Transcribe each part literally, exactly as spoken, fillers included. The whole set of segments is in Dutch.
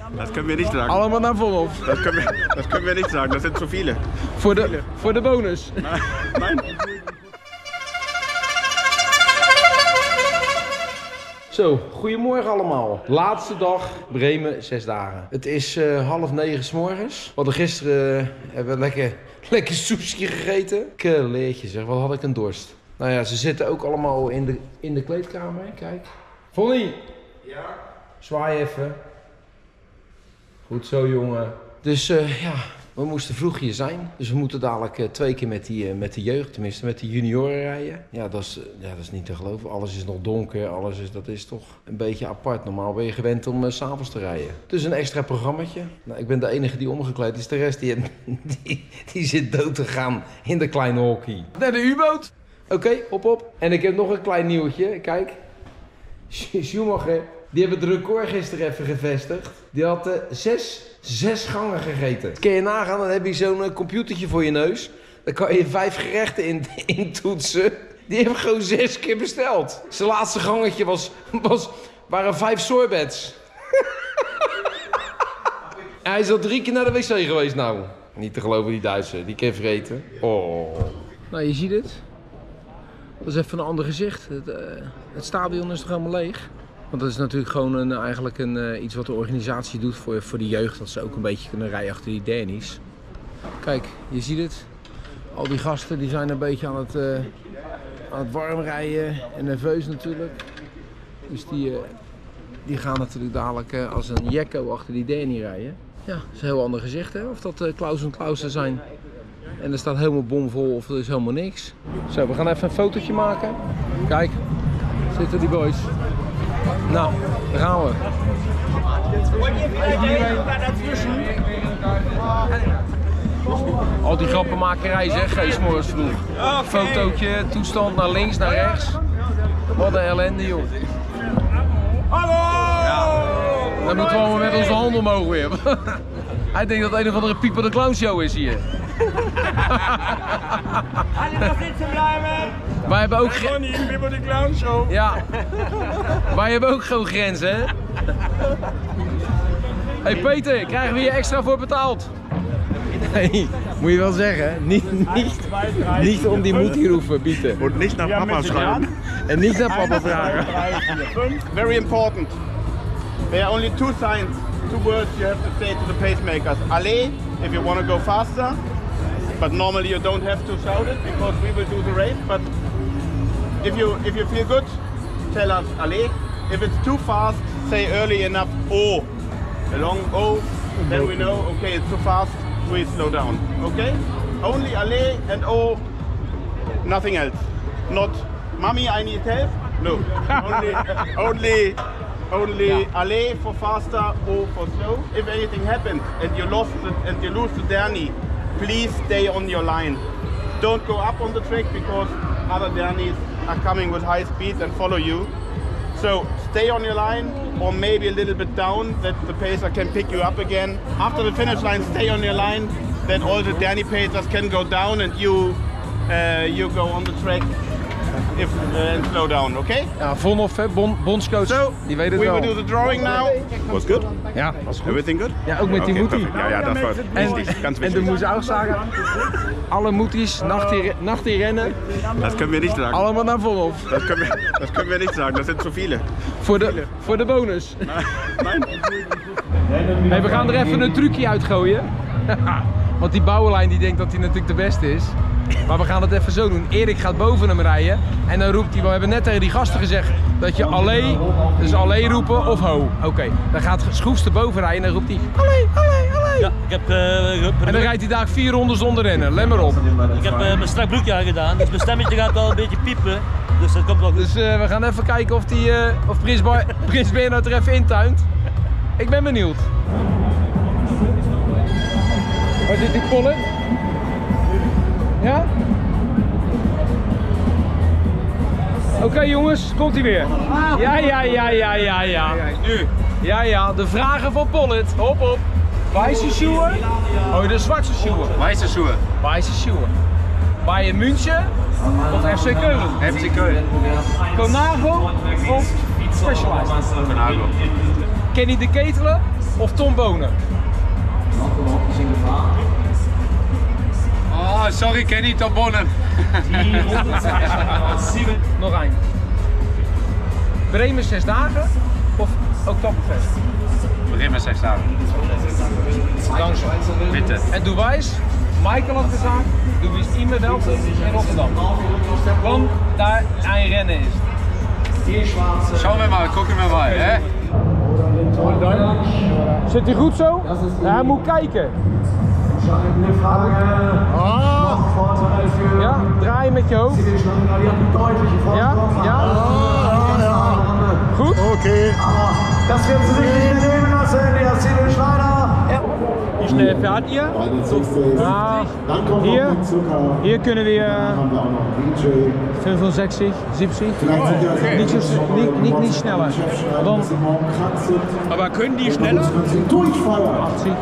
Das können wir nicht sagen. Allemaal naar Vonhof. Das können wir, das können wir nicht sagen, das sind zu viele. Voor de, voor de bonus. Nein. Zo, goedemorgen allemaal. Laatste dag Bremen, zes dagen. Het is uh, half negen 's morgens. We hadden gisteren uh, hebben we lekker, lekker sushi gegeten. Keleertje zeg, wat had ik een dorst. Nou ja, ze zitten ook allemaal in de, in de kleedkamer. Kijk. Vonnie! Ja? Zwaai even. Goed zo, jongen. Dus uh, ja, we moesten vroeg hier zijn. Dus we moeten dadelijk uh, twee keer met, die, uh, met de jeugd, tenminste met de junioren rijden. Ja dat, is, uh, ja, dat is niet te geloven. Alles is nog donker. Alles is, dat is toch een beetje apart. Normaal ben je gewend om uh, 's avonds te rijden. Dus een extra programmaatje. Nou, ik ben de enige die omgekleed is. De rest die, die, die zit dood te gaan in de kleine hockey. Naar de U-boot. Oké, okay, op op. En ik heb nog een klein nieuwtje. Kijk. Schumacher. Die hebben het record gisteren even gevestigd. Die had uh, zes, zes gangen gegeten. Kun je nagaan, dan heb je zo'n uh, computertje voor je neus. Dan kan je vijf gerechten in, in toetsen. Die hebben gewoon zes keer besteld. Zijn laatste gangetje was, was, waren vijf sorbets. Hij is al drie keer naar de wc geweest nou. Niet te geloven die Duitser, die kan vreten. Oh. Nou, je ziet het. Dat is even een ander gezicht. Het, uh, het stadion is toch helemaal leeg. Want dat is natuurlijk gewoon een, eigenlijk een, uh, iets wat de organisatie doet voor, voor de jeugd. Dat ze ook een beetje kunnen rijden achter die Danny's. Kijk, je ziet het. Al die gasten die zijn een beetje aan het, uh, aan het warm rijden. En nerveus natuurlijk. Dus die, uh, die gaan natuurlijk dadelijk uh, als een jekko achter die Danny rijden. Ja, dat is een heel ander gezicht hè. Of dat uh, Klaus en Klausen zijn. En er staat helemaal bomvol of er is helemaal niks. Zo, we gaan even een fotootje maken. Kijk, zitten die boys. Nou, daar gaan we. Al die grappenmakerij zeg, geen 's morgens vroeg. Fotootje, toestand naar links, naar rechts. Wat een ellende joh. Hallo! Ja, dan moeten we allemaal met onze handen omhoog weer. Hij denkt dat het een of andere Pieper de Clown show is hier. Wij hebben ook grenzen. Pieper de Clown show. Ja. Wij hebben ook gewoon grenzen, hè? Hey Peter, krijgen we hier extra voor betaald? Nee, moet je wel zeggen. Niet, niet, niet om die moed hier hoeven bieden. Und nicht nach Papa schreiben. En niet naar papa vragen. Very important. There are only two signs, two words you have to say to the pacemakers. Allez, if you want to go faster. But normally you don't have to shout it because we will do the race. But if you if you feel good, tell us allez. If it's too fast, say early enough oh. A long oh, then we know okay it's too fast, we slow down. Okay? Only allez and oh, nothing else. Not mommy I need help. No. Only only only allez for faster, oh for slow. If anything happens and you lost it and you lose the Danny, please stay on your line. Don't go up on the track because other Dannies are coming with high speed and follow you. So stay on your line or maybe a little bit down that the pacer can pick you up again. After the finish line, stay on your line that all the Danny pacers can go down and you uh, you go on the track if, uh, and slow down, okay? Ja, Vonhof, hè, bon, bondscoach, so, die weet het we wel. will do the drawing now. Was good? Ja, was goed. Everything good? Ja, ook met die okay, moetie. Ja, ja, dat was wichtig, ganz En wichtig. de moest ook zeggen, alle moeties, nacht hier, nacht hier rennen, Das können wir nicht sagen. allemaal naar Vonhof. Das können wir, das können wir nicht sagen, das sind zu viele. Voor de, voor de bonus. Nein. Hey, we gaan er even een trucje uitgooien. Want die bouwenlijn die denkt dat hij natuurlijk de beste is. Maar we gaan het even zo doen. Erik gaat boven hem rijden. En dan roept hij, we hebben net tegen die gasten gezegd dat je allee, dus allee roepen of ho. Oké, okay. Dan gaat Schroefs erboven rijden en dan roept hij allee, allee, allee. Ja, ik heb... Uh, en dan rijdt hij daar vier ronden zonder rennen. Let maar op. Ik heb uh, mijn strak broekje aangedaan, dus mijn stemmetje gaat wel een beetje piepen. Dus dat komt wel goed. Dus uh, we gaan even kijken of, die, uh, of Prins, Bar Prins Bernhard er even intuint. Ik ben benieuwd. Waar zit die pollen? Ja? Oké okay, jongens, komt hij weer. Ja, ja, ja, ja, ja, ja. Nu. Ja, ja, de vragen van Pollet. Hop, hop. Weiße Schuhe? Oh, de zwarte Schuhe. Weiße Schuhe. Weiße Schuhe. Bayern München of F C Keulen? F C Keulen. Colnago of Specialized? Colnago. Kenny de Ketelen of Tom Bonen? Oh, sorry, ik ken niet Tom Bonen. Nog één. Bremen zes dagen of Oktoberfest? Bremen zes dagen. Dankzij. Bitte. En du weißt, Michael hat gesagt, du bist immer welkom in Rotterdam. Want daar een rennen is. Schauen wir mal, gucken wir mal. Hè? Zit hij goed zo? Ja, hij moet kijken. Ah. Ja, draai met je hoofd. Ja, ja. Goed? Okay. Das wird sich nicht nehmen lassen, der Silvio Schneider. Wie schnell fährt ihr? Ja, hier, hier kunnen wir fünfundsechzig, siebzig. Nicht, so, nicht, nicht, nicht schneller. Dan, Aber können die schneller? achtzig.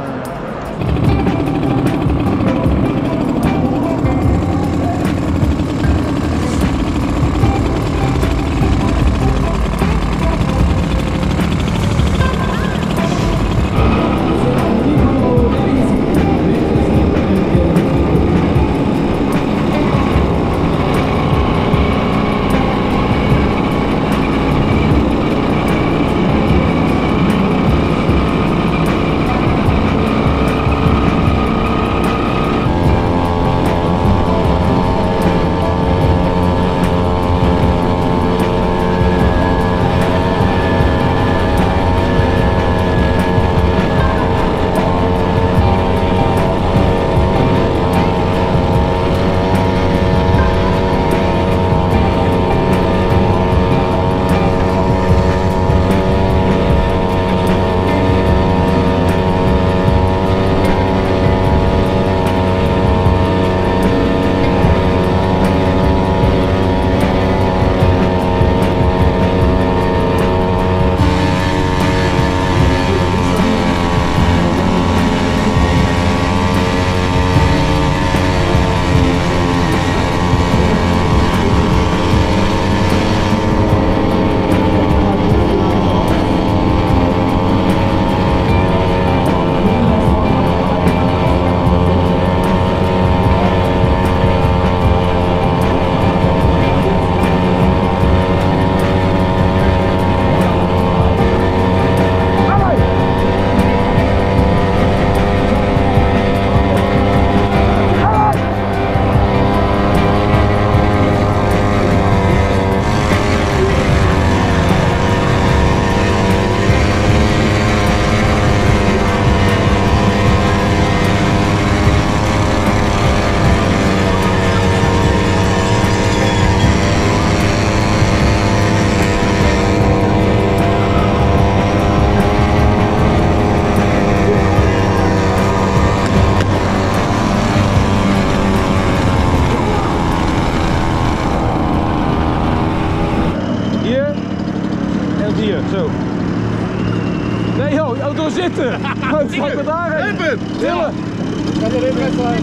zitten. Wat gaat er daarheen? Tillen. Gaat er even wedstrijd.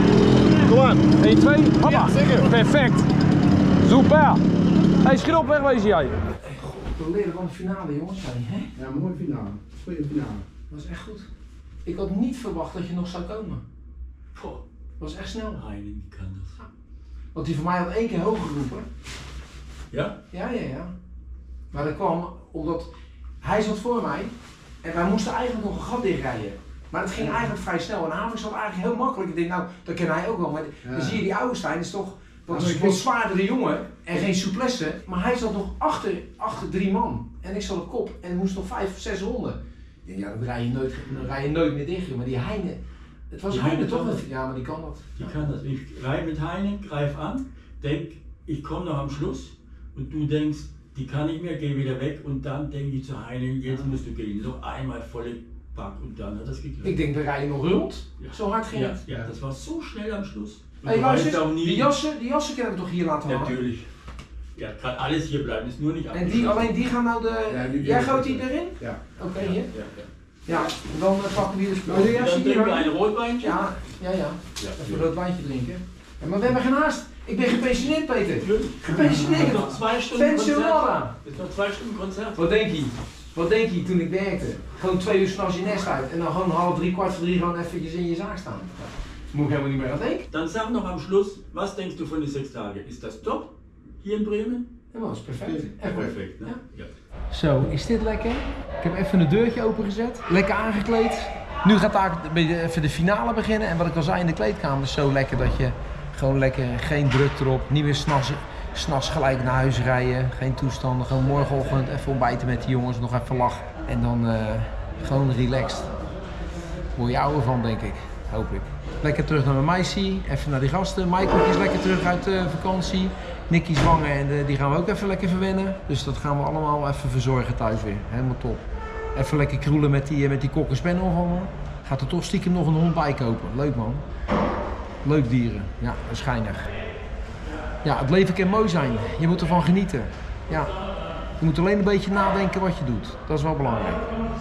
Kom aan. één, twee, hoppa. Ja, zeker. Perfect. Super. Hey, schiet op, wegwezen jij. Hey, god, we leren van de finale, jongens. Hè? Ja, mooie finale. Goeie finale. Dat was echt goed. Ik had niet verwacht dat je nog zou komen. Goh, dat was echt snel. Heining kan dat. Want die van mij had één keer hoog geroepen. Ja? Ja, ja, ja. Maar dat kwam omdat hij zat voor mij en wij moesten eigenlijk nog een gat dichtrijden. Maar het ging ja. eigenlijk vrij snel en Havik zat eigenlijk heel makkelijk. Ik denk, nou, dat ken hij ook wel. Maar ja. Dan zie je die Ouwestein, is toch wat, ja, wat zwaardere jongen en geen souplesse. Maar hij zat nog achter, achter drie man en ik zat op kop en moest nog vijf, zes ronden. Ja, dan rij je nooit, dan rij je nooit meer dicht. Maar die Heine, het was Heine toch? Dat. Ja, maar die kan dat. Die kann das. Ich reite mit Heine, greif an, denk, ich komme noch am Schluss und du denkst, die kann nicht mehr, geh wieder weg und dann denke ich zu Heine, jetzt musst du gehen. Noch einmal volle Pack und dann hat das geklappt. Ik denk, we rijden nog rond. Ja. Zo hard ging ja, het. Ja, das war so schnell am Schluss. Hey, luister, die jassen, die jassen kunnen we toch hier laten hangen? Natürlich. Ja, kann alles hier bleiben, ist nur nicht En die, alleen die gaan nou de... Ja, die- Jij gooit die erin? Ja. Oké, Ja, hier. ja, ja. Ja, dan uh, pakken we hier de spullen. Oh, de Dann jassen trinken wir hier. ein Rotweinchen. Ja, ja, ja. Ja, Even een rood wijntje drinken. Ja, maar we hebben geen haast. Ik ben gepensioneerd, Peter. Natürlich. Gepensioneerd. Noch zwei Stunden Pensionada. Konzert. Ist noch zwei Stunden Konzert. Wat denk je? Wat denk je toen ik werkte? Gewoon twee uur s'nachts je nest uit en dan gewoon half drie, kwart voor drie gewoon eventjes in je zaak staan. Moet ik helemaal niet meer aan denken. Dann sag noch am Schluss, was denkst du von den sechs Tagen? Ist das top hier in Bremen? Ja, dat is perfect. Echt Perfekt, ne? Ja. Ja. Zo, is dit lekker? Ik heb even een deurtje opengezet. Lekker aangekleed. Nu gaat daar even de finale beginnen. En wat ik al zei in de kleedkamer is zo lekker dat je gewoon lekker, geen druk erop. Niet meer s'nachts, s'nachts gelijk naar huis rijden. Geen toestanden. Gewoon morgenochtend even ontbijten met die jongens. Nog even lachen. En dan uh, gewoon relaxed. Word je ouder van, denk ik. Hoop ik. Lekker terug naar mijn meisje. Even naar die gasten. Michael is lekker terug uit uh, vakantie. Nicky zwanger en uh, die gaan we ook even lekker verwennen. Dus dat gaan we allemaal even verzorgen thuis weer. Helemaal top. Even lekker kroelen met die, met die cocker spaniel van me. Gaat er toch stiekem nog een hond bij kopen. Leuk man. Leuk dieren. Ja, waarschijnlijk. Ja, het leven kan mooi zijn. Je moet ervan genieten. Ja. Je moet alleen een beetje nadenken wat je doet. Dat is wel belangrijk.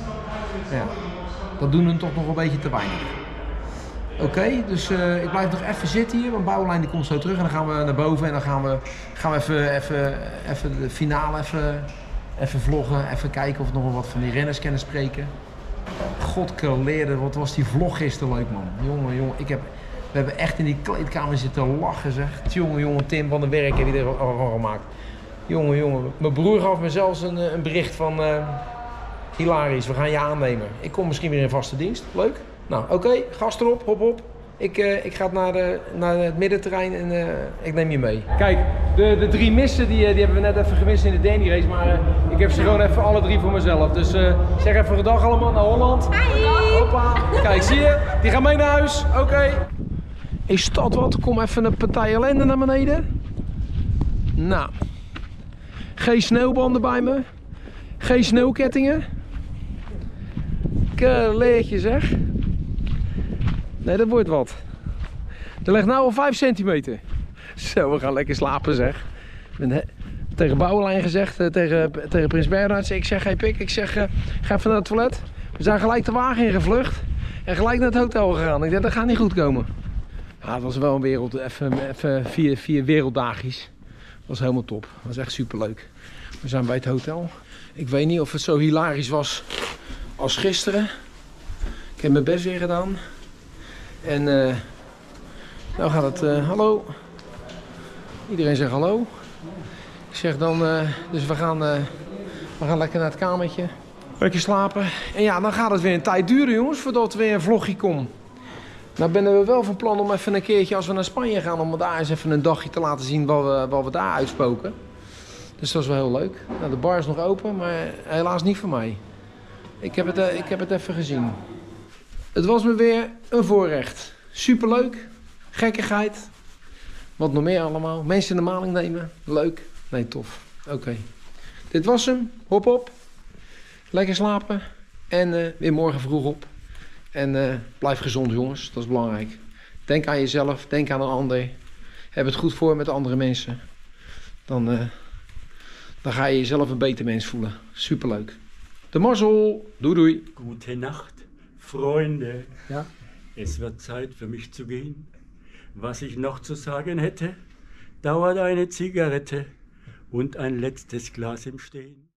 Ja. Dat doen we toch nog een beetje te weinig. Oké, okay, dus uh, ik blijf nog even zitten hier, want Bouwlijn die komt zo terug en dan gaan we naar boven en dan gaan we, gaan we even, even, even de finale even, even vloggen, even kijken of we nog wat van die renners kunnen spreken. Godkeleerde, wat was die vlog gisteren leuk man. Jongen, jongen, ik heb, we hebben echt in die kleedkamer zitten lachen zeg. Jongen, jongen, Tim van den Werk heeft er wat van gemaakt. Jongen, jongen, mijn broer gaf me zelfs een, een bericht van uh, hilarisch, we gaan je aannemen. Ik kom misschien weer in vaste dienst, leuk. Nou, oké, okay, gas erop, hop hop. Ik, uh, ik ga naar, de, naar het middenterrein en uh, ik neem je mee. Kijk, de, de drie missen die, die hebben we net even gemist in de Danny race, maar uh, ik heb ze gewoon even alle drie voor mezelf. Dus uh, zeg even een dag allemaal naar Holland. Hi! Hoppa. Kijk, zie je? Die gaan mee naar huis. Oké. Okay. Is dat wat? Kom even een partij ellende naar beneden. Nou. Geen sneeuwbanden bij me. Geen sneeuwkettingen. Keleertje zeg. Nee, dat wordt wat. Er ligt nou al vijf centimeter. Zo, we gaan lekker slapen zeg. Ik ben tegen Bouwlijn gezegd, uh, tegen, tegen Prins Bernhard. Ik zeg, hey Pik, ik zeg, uh, ga even naar het toilet. We zijn gelijk de wagen ingevlucht. En gelijk naar het hotel gegaan. Ik dacht, dat gaat niet goed komen. Ja, het was wel een wereld, even, even vier, vier werelddagjes. Dat was helemaal top. Dat was echt super leuk. We zijn bij het hotel. Ik weet niet of het zo hilarisch was als gisteren. Ik heb mijn best weer gedaan. En uh, nou gaat het, uh, hallo. Iedereen zegt hallo. Ik zeg dan, uh, dus we gaan, uh, we gaan lekker naar het kamertje. Lekker slapen. En ja, dan gaat het weer een tijd duren jongens, voordat er weer een vlogje komt. Nou ben we wel van plan om even een keertje, als we naar Spanje gaan, om daar eens even een dagje te laten zien wat we, wat we daar uitspoken. Dus dat is wel heel leuk. Nou, de bar is nog open, maar helaas niet voor mij. Ik heb het, uh, ik heb het even gezien. Het was me weer een voorrecht. Superleuk. Gekkigheid. Wat nog meer allemaal. Mensen in de maling nemen. Leuk. Nee, tof. Oké. Okay. Dit was hem. Hop op. Lekker slapen. En uh, weer morgen vroeg op. En uh, blijf gezond jongens. Dat is belangrijk. Denk aan jezelf. Denk aan een ander. Heb het goed voor met andere mensen. Dan, uh, dan ga je jezelf een beter mens voelen. Superleuk. De mazzel. Doei doei. Gute Nacht, Freunde. Ja? Es wird Zeit für mich zu gehen. Was ich noch zu sagen hätte, dauert eine Zigarette und ein letztes Glas im Stehen.